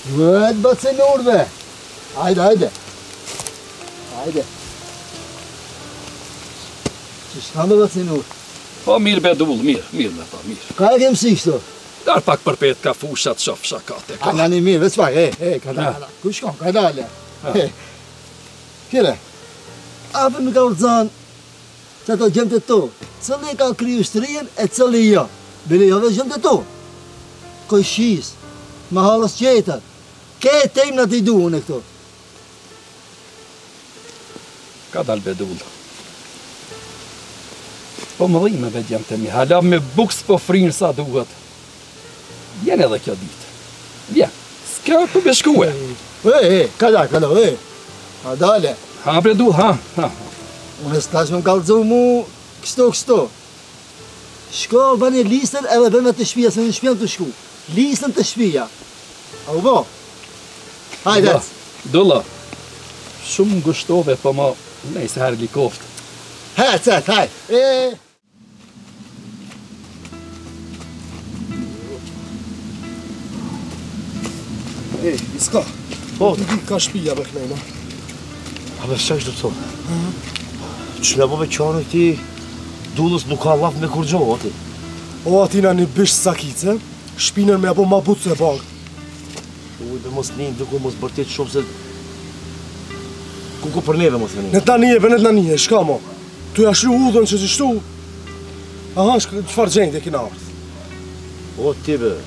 Vëtë bëtë se nurve. Hajde. Që shka me bëtë se nur? Po mirë be dull, mirë me ta, mirë. Ka e kemë si kështu? Dar pak për petë ka fushat shof shakate ka. Nani mirë, veç pak, ka dala. Ku shkon, ka dala. Kire, apë me ka urëzan që ato gjemë të tu. Cëli ka kriju shtrien e cëli jo. Bile jo veç gjemë të tu. Koj shis, ma halës qetat. Ke tejmë në t'i duhun e këtu. Ka dal be dull. Po më dhime be gjemë të mi, hala me buks po frinë sa duhet. Vjen edhe kjo ditë. Vjen, s'ka për beshkue. Ka dale. A dale. Ha bre dull, ha. Unë s'tash me m'kallëzu mu kështu. Shko, bani listën edhe bëjmë të shpia, se në shpia të shku. Listën të shpia. A u bo? Hajde. Dulla, shumë ngushtove, po ma nejse herë likoft. Hajde. Iska, ka shpija me knejna. A me shaq do të thonë? Që me bove qanu i ti dullës nuk ka laf me kur gjohë, ati? O atina një bish sakice, shpinën me apo ma butë se bangë. Ujbe mos njën, duke mos bërtit shumë se... Ku për neve mos një? Në të nanije, shka mo. Tu ja shru udhën që qështu. Aha, qëfar gjendje kina ardhë? O, ti be...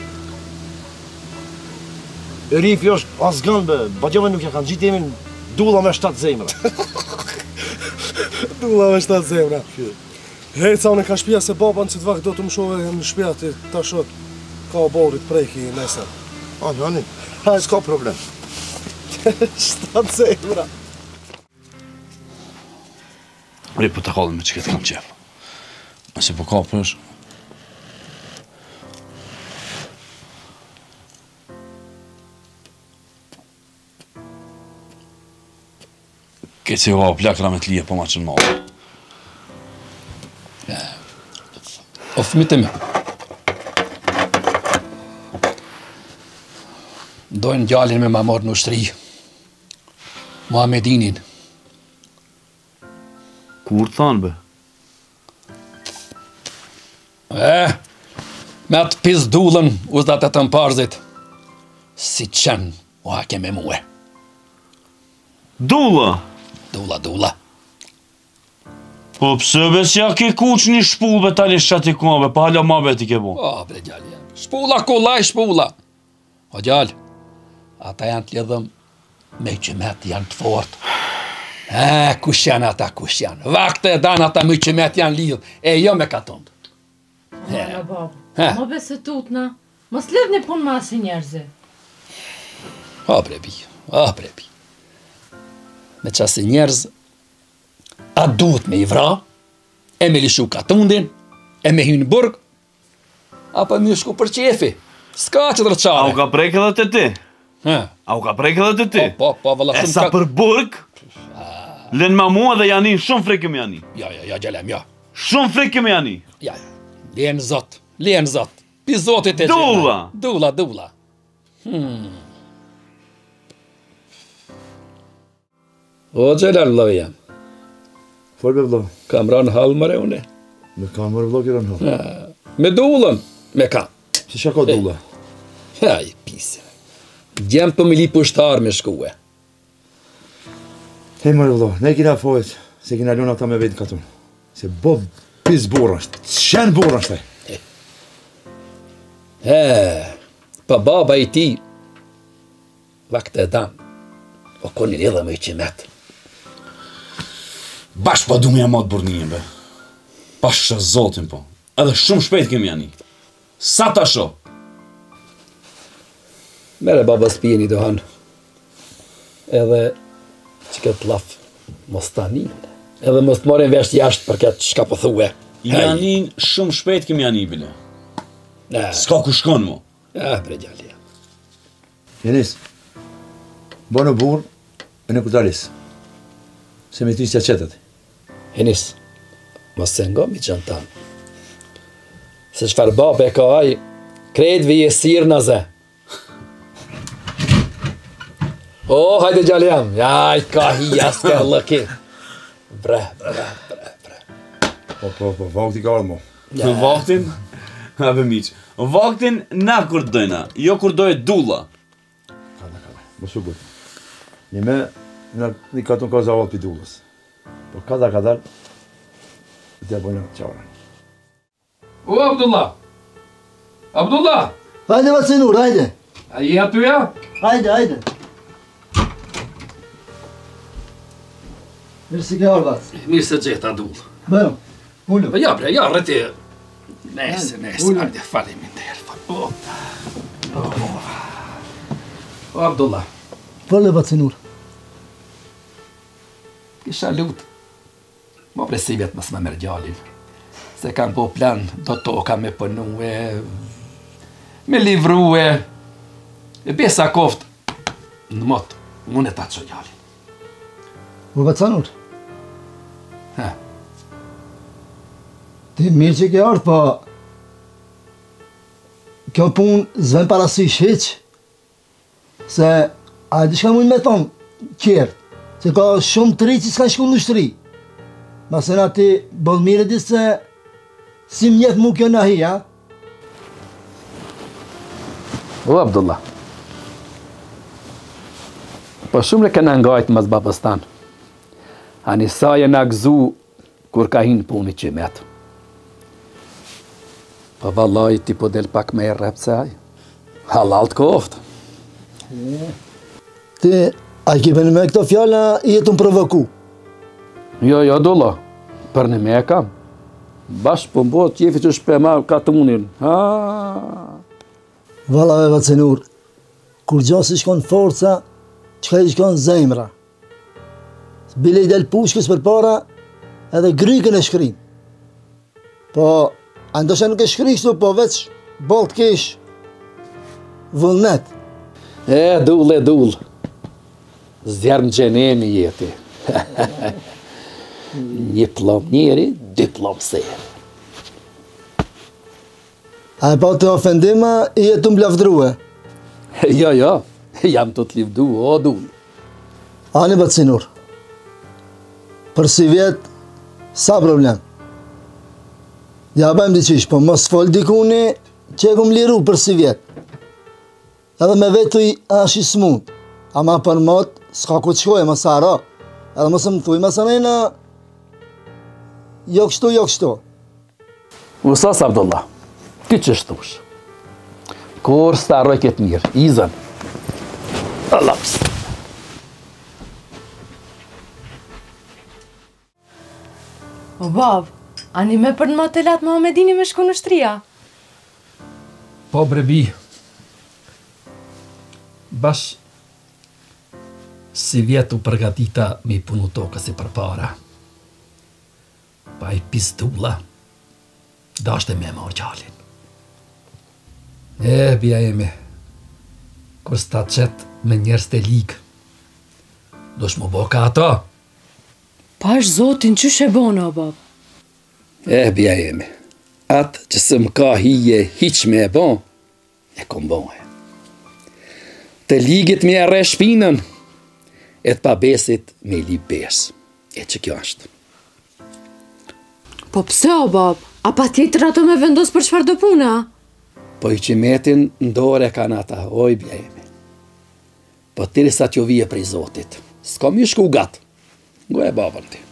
E rifi është asgan be, bagjove nuk ja kanë gjitë jemin dulla me 7 zemra. Dulla me 7 zemra. Heca unë e ka shpia se baban që të vak do të më shove në shpia ti ta shot ka o borit prejki nesër. A, nani, s'ka problem. 7 zemra. Ri, po të kallim me që këtë kam qef. Nëse po ka përsh... Këtë si va plakra me të lije po ma që në malë. O fëmit e me. Dojnë gjallin me ma marrë në ushtri. Muhamedinin. Kur thanë be? Me atë pizdullën uzdat e të mparëzit. Si qenë u hake me muhe. Dulla! Dulla. Po pëse be si a ke kuq një shpullbe tali shati kove, pa hala ma beti ke bo. O, bre gjallë jam. Shpulla, kullaj, shpulla. O gjallë, ata janë të lidhëm me qëmet janë të fort. Kush janë ata, kush janë. Vakte e danë ata me qëmet janë lidhë, e jo me katondë. Mara, babë, më besë tutna, mos lidh një punë ma si njerëzi. O, bre bi. Me qasi njerëz, a duhet me i vra, e me lishu katundin, e me hynë burg, apo me shku për qefi. S'ka që të rëqare. A u ka prejk edhe të ti? A u ka prejk edhe të ti? Po, vëlla. E sa për burg, len ma mua dhe jani, shumë frikëm jani. Ja, gjelem, ja. Shumë frikëm jani. Ja, lenë zot. Pi zotit e Dulla. Dulla. O, gjelal, vëllovi jam. Fol be vlo. Kam ranë halë mëre une. Me kam mërë vlo kërën halë. Me dullën, me kam. Si shako dulla? I pise. Gjemë për me li pushtar me shkue. Hej mërë vlo, ne kina fojt se kina luna ta me vetë katun. Se bod pis burra është, shenë burra është. Pa baba i ti, vakte e danë, o koni lidhe me i qimet. Bash pa du me jamat burninë, be. Pash që zotin, po. Edhe shumë shpejt kemi jani. Sa ta sho? Mere baba s'pijeni dohan. Edhe që këtë laf mos tanin. Edhe mos të morin vesh jashtë për këtë shka po thue. Janin shumë shpejt kemi jani, bile. S'ka ku shkon, mo. Bre gjalli. Jenis, bo në burë e në kutalis. Se me ty s'ja qetet. Jenis, mos se nga mi qënë tanë. Se shfar babe ka aj, krejt vi e sirë në ze. O, hajde gjallë jam. Jaj, ka hija s'ke lëki. Bre. Po, vakti ka ardhë mo. Vaktin? Habe miq. Vaktin na kur dojna, jo kur dojë dulla. Kada. Më shukur. Nime, një katun ka zavat për dullës. Po kadar, t'ja bojnë qara. O, Abdullah. Abdullah. Hajde Vacinur, hajde. A je atyja? Hajde. Mirë si ke orë, Vac. Mirë se gjeta dull. Bëjmë, ullu. Ja, bre, ja, rreti. Nese, hajde, faleminderit. O, Abdullah. Fale Vacinur. Kisha lut. Ma presivet mësë me mërë gjallin. Se kam po plan, do toka me pënue, me livrue, e besa koft, në mot, unë e ta që gjallin. Po Vacinur. Ha. Ti mirë që ke ardhë, po kjo punë zven parasysh hiq, se a di shka mujnë me thonë qertë, se ka shumë të ri që s'ka shku në shtëri. Masena ti bëllë mire di se si mjetë mu kjo në hi, ha? O, Abdullah. Po shumë le këna ngajtë mas babës tanë. Ani sa je na gëzu kur ka hinë puni që metë. Po vallaj ti po del pak me e rrep se aj. Halal të koftë. Ti, a i kipe në me këto fjalla i jetu më provoku. Jo, Abdullah. Për në me e kam. Bashkë po mbo qefi që shpema ka të munin. Valave Vacinur, kur gjasi shkon forca, qka i shkon zemra. Bile i del pushkës për para, edhe grykën e shkrin. Po, andosha nuk e shkri kështu, po veç bolt kesh vullnet. Dull. Zjarëm gjenemi jeti. Një plom njeri, dy plom sejë. A e pa të ofendima, i jetu mblafdruhe. Jo, jam të t'livdu, o dull. Ani Vacinur, për si vjetë, sa problem? Ja bëjmë diqish, po mos fol dikuni që e kum liru për si vjetë. Edhe me vetu i ash i smut, ama për mot, s'ka ku të shkoj, më sara. Edhe mos më thuj, mësë nejna, jo kështu. Usas Abdullah, ti që shtush. Kur s'taroj këtë mirë, izën. Allaps. O, bab, ani me për në motelat Muhamedini me shku në shtria? Po, brebi. Bash si vjetu përgatita me i punu tokës i përpara. Pa i pistulla, dashte me marrë gjallin. Bia jemi, kur s'ta qetë me njerës të ligë, do shmo bo ka ato. Pash zotin që shë bona, bab? Bia jemi, atë që së më ka hije hiq me e bon, e kom bonhe. Të ligit me arre shpinën, e të pabesit me li besë. E që kjo është. Po pse, o bab? A pa tjetër ato me vendos për çfarë do puna? Po i qimetin ndore kanë ata, oj bia jemi. Po tiri sa t'jo vije prej Zotit. S'kom ju shku gatë. Go e babën ti.